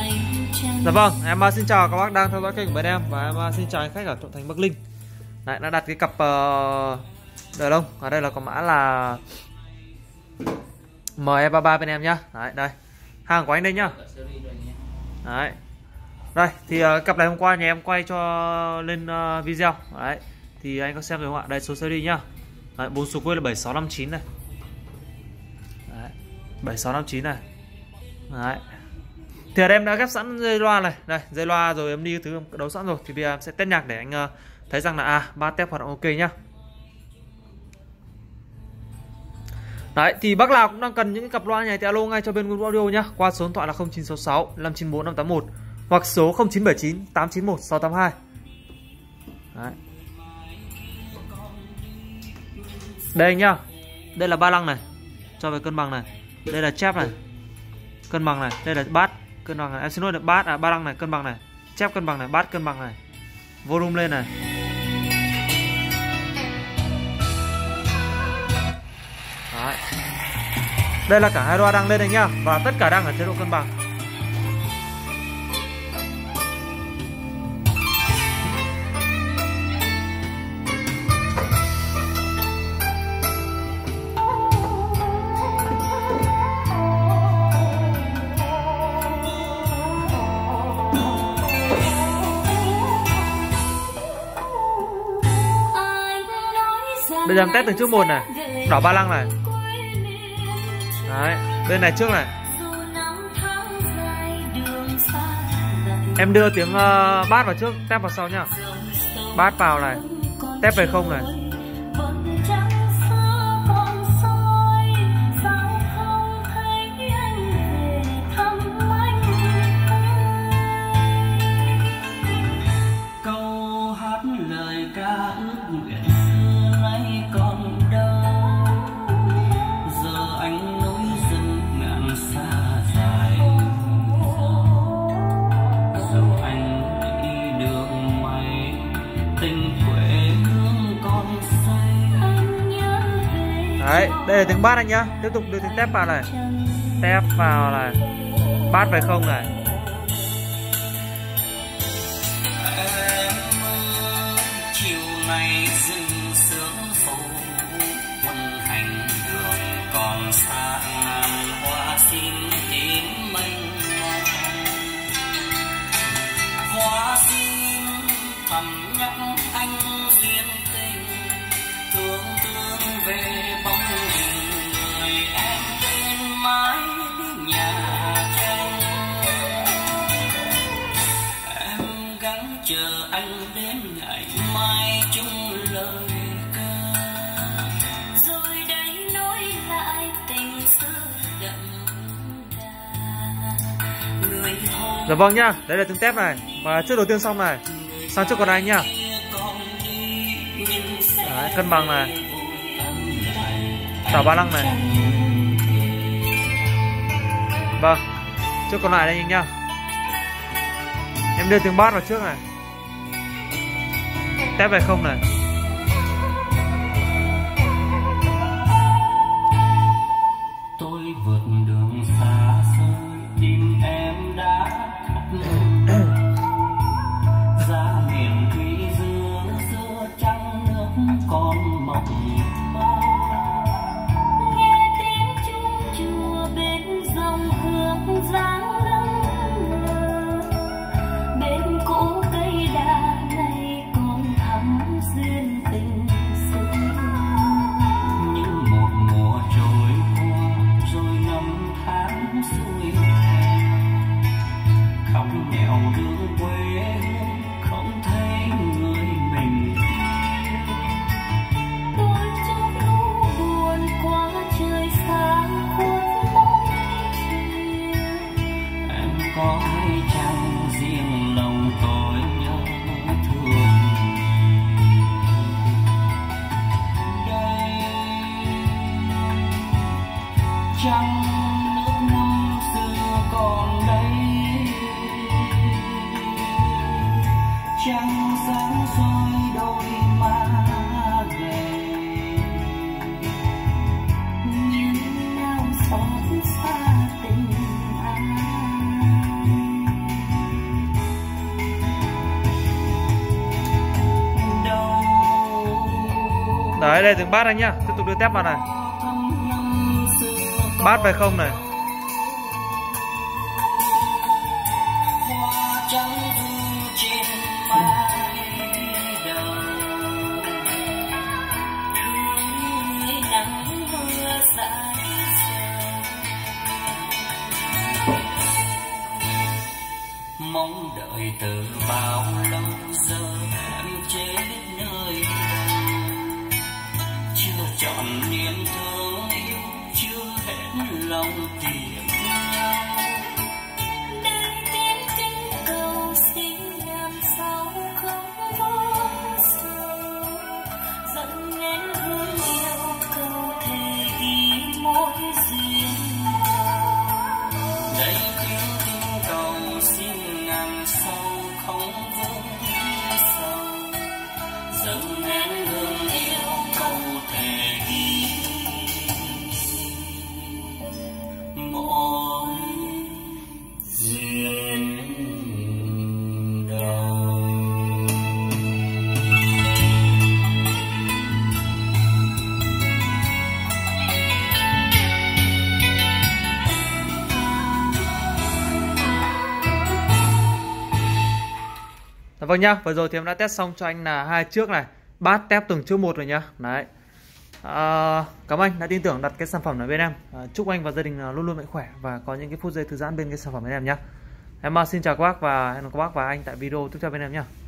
Dạ vâng, em xin chào các bác đang theo dõi kênh của bên em. Và em xin chào anh khách ở Thuận Thành, Bắc Ninh. Đấy, đã đặt cái cặp đờ lông. Ở đây là có mã là ME33 bên em nhá. Đấy, đây. Hàng của anh đây nhá. Đấy. Đây, thì cặp này hôm qua nhà em quay cho lên video. Đấy. Thì anh có xem rồi không ạ? Đây số series nhá. Đấy, 4 số cuối là 7659 này. Đấy. 7659 này. Đấy. Thì ở đây em đã ghép sẵn dây loa này. Đây, dây loa rồi em đi thứ đấu sẵn rồi. Thì bây giờ em sẽ test nhạc để anh thấy rằng là ba tép hoạt động ok nhá. Đấy, thì bác nào cũng đang cần những cái cặp loa này thì alo ngay cho bên Good Audio nhá. Qua số điện thoại là 0966 594 581 hoặc số 0979 891 682. Đấy. Đây anh nhá. Đây là ba lăng này. Cho về cân bằng này. Đây là chép này. Cân bằng này, đây là bát cân bằng này. Em xin lỗi là bát ba lăng này, cân bằng này. Chép cân bằng này, bát cân bằng này. Volume lên này. Đấy. Đây là cả hai loa đang lên đây nhá. Và tất cả đang ở chế độ cân bằng. Bây giờ em test từng trước một này. Đỏ ba lăng này. Đấy, bên này trước này. Em đưa tiếng bát vào trước, tép vào sau nhá. Bát vào này. Tép về không này. Câu hát lời ca ước nguyện nay còn đâu, giờ anh nối dần ngàn xa dài. Dù anh đi đường mây, tình quê hương còn say. Đấy, đây là tiếng bát anh nhá. Tiếp tục đưa tiếng tép vào này. Tép vào này. Bát về không này. Chiều nay rừng sương phủ, quân hành đường còn xa, ngàn hoa xin tím mênh mang. Hoa xin thầm nhắc anh duyên tình, thương thương về bóng hình người em bên mái nhà tranh. Em gắng chờ anh đến ngày mai chung lời ca, rồi đây nối lại tình xưa đậm đà. Người hôn Dạ vâng nhá, đây là tiếng tép này. Và trước đầu tiên xong này. Sang trước còn anh nhá. Đấy, cân bằng này. Đỏ ba lăng này. Vâng, trước còn lại đây anh nhá. Em đưa tiếng bát vào trước này. Tép về không này. tôi vượt đường xa xôi tìm em đã khắp nơi. Ra miền thủy dương giữa trăng nước còn mộng mơ. Nghe tiếng chuông chùa bên dòng hương dáng lâng lờ. Bên cỗ cây đa này còn thắm duyên tình xưa. Nhưng một mùa trôi qua rồi năm tháng xuôi theo, khắp nẻo đường quê hương không thấy người mình yêu. Tôi trong nỗi buồn qua trời xa khuất bóng chiều. Em có hay chăng riêng lòng tôi nhớ thương. Đây trăng nước năm xưa còn đây, trăng sáng soi đôi má gầy. Nhưng nào xót xa tình ai. Đấy, đây từng bát anh nhá. Tiếp tục đưa tép vào này. Bát về không này. Mong đợi từ bao lâu giờ em chết nơi đâu, chưa chọn niềm thương yêu, chưa hết lòng tìm nhau. Đây tiếng kinh cầu xin làm sao không vô sầu, dẫn nén hương yêu cầu thề ghi mối duyên nào. Đây tiếng kinh cầu xin ngàn sau không vững sâu, dâng nén hương yêu cầu thề ghi mỗi duyên đầu. Vâng nhá, vừa rồi thì em đã test xong cho anh là 2 chiếc này, bát tép từng chiếc một rồi nhá. Đấy. Cảm ơn anh đã tin tưởng đặt cái sản phẩm này bên em. Chúc anh và gia đình luôn luôn mạnh khỏe và có những cái phút giây thư giãn bên cái sản phẩm bên em nhá. Em xin chào các bác và hẹn gặp các bác và anh tại video tiếp theo bên em nhá.